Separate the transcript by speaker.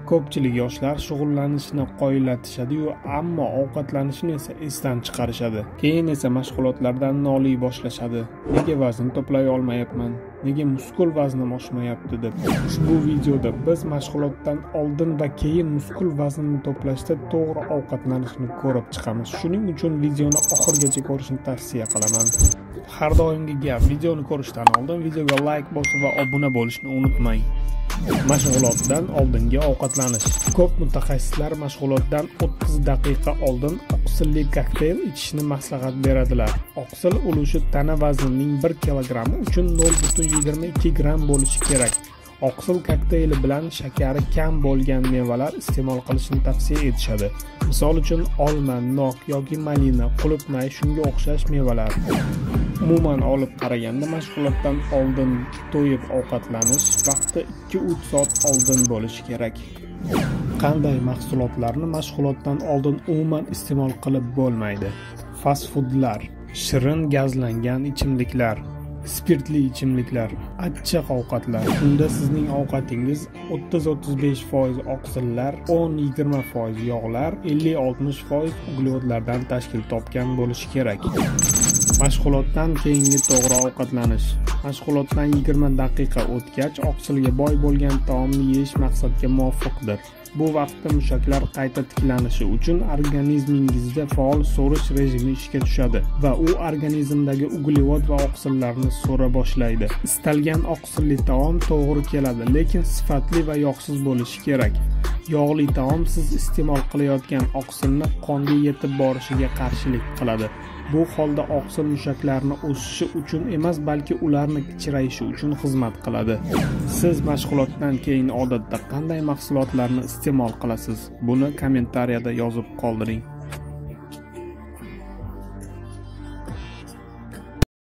Speaker 1: Ko'pchilik yoshlar shug'ullanishni qoyillatishadi-yu, ammo ovqatlanishni esa esdan chiqarishadi. Keyin esa mashg'ulotlardan noliy boshlashadi. Nega vazn to'play olmayapman? Nega muskul vaznim oshmayapti deb. Ushbu videoda biz mashg'ulotdan oldin va keyin muskul vaznni to'plashda to'g'ri ovqatlanishni ko'rib chiqamiz. Shuning uchun videoni oxirigacha ko'rishni tavsiya qilaman. Har doimgi gap, videoni ko'rishdan oldin videoga like bosib va obuna bo'lishni unutmang. Mashg'ulotdan oldingi ovqatlanish. Ko'p mutaxassislar mashg'ulotdan 30 daqiqa oldin oqsilli kokteyl ichishni maslahat beradilar. Oqsil ulushi tana vaznining 1 kilogrammi uchun 0,22 gram bo'lishi kerak. Oqsil kokteyli bilan shakari kam bo'lgan mevalar iste'mol qilishni tavsiya etishadi. Misol uchun olma, nok yoki malina, qulupnay shunga o'xshash mevalar. Umuman olib qaraganda mashg'ulotdan oldin to'yib ovqatlanish vaqti 2-3 soat oldin bo'lishi kerak. Qanday mahsulotlarni mashg'ulotdan oldin umuman iste'mol qilib bo'lmaydi? Fast foodlar, shirin gazlangan ichimliklar, spirtli ichimliklar, achchiq ovqatlar. Unda sizning ovqatingiz 30-35% oqsillar, 10-20% yog'lar, 50-60% uglevodlardan tashkil topgan bo'lishi kerak. Mashg'ulotdan keyingi to'g'ri ovqatlanish. Mashg'ulotdan 20 daqiqa o'tgach oqsilga boy bo'lgan taomni yeyish maqsadga muvofiqdir. Bu vaqtda mushaklar qayta tiklanishi uchun organizmingizda faol so'rish rejimi ishga tushadi va u organizmdagi uglevod va oqsillarni so'ra boshlaydi. Istalgan oqsilli taom to'g'ri keladi, lekin sifatli va yog'siz bo'lishi kerak. Yog'li taom siz iste'mol qilayotgan oqsilni qonga yetib borishiga qarshilik qiladi. Bu holda oqsil mushaklarni o'sishi uchun emas, balki ularni kichirayishi uchun xizmat qiladi. Siz mashg'ulotdan keyin odatda qanday mahsulotlarni iste'mol qilasiz? Buni kommentariyada yozib qoldiring.